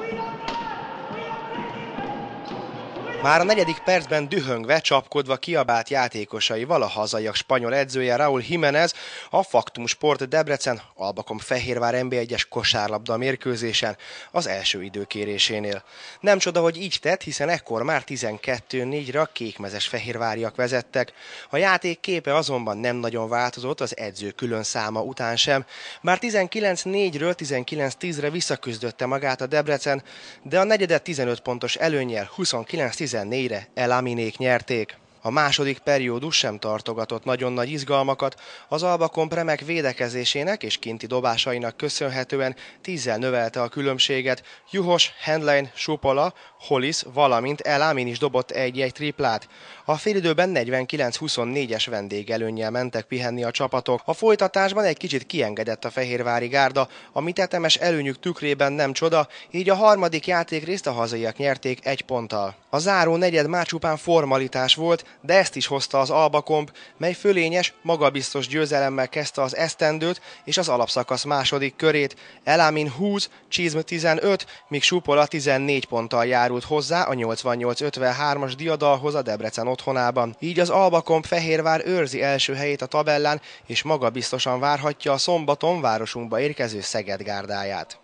Már a negyedik percben dühöngve, csapkodva kiabált játékosaival a hazaiak spanyol edzője Raúl Jiménez a Faktum Sport Debrecen Albakom-Fehérvár NB1-es kosárlabda mérkőzésen az első időkérésénél. Nem csoda, hogy így tett, hiszen ekkor már 12-4-re a kékmezes fehérváriak vezettek. A játék képe azonban nem nagyon változott az edző külön száma után sem. Bár 19-4-ről 19-10-re visszaküzdötte magát a Debrecen, de a negyedet 15 pontos előnnyel 29-14-re El Aminék nyerték. A második periódus sem tartogatott nagyon nagy izgalmakat, az Albakom remek védekezésének és kinti dobásainak köszönhetően 10-zel növelte a különbséget. Juhos, Handlein, Supola, Hollis, valamint El Amin is dobott egy-egy triplát. A félidőben 49-24-es vendégelőnnyel mentek pihenni a csapatok. A folytatásban egy kicsit kiengedett a fehérvári gárda, ami tetemes előnyük tükrében nem csoda, így a harmadik játékrészt a hazaiak nyerték 1 ponttal. A záró negyed már csupán formalitás volt, de ezt is hozta az Albakom, mely fölényes, magabiztos győzelemmel kezdte az esztendőt és az alapszakasz második körét. El Amin 20, Csizm 15, míg Supola 14 ponttal járult hozzá a 88-53-as diadalhoz a Debrecen otthonában. Így az Albakom-Fehérvár őrzi első helyét a tabellán, és magabiztosan várhatja a szombaton városunkba érkező Szeged gárdáját.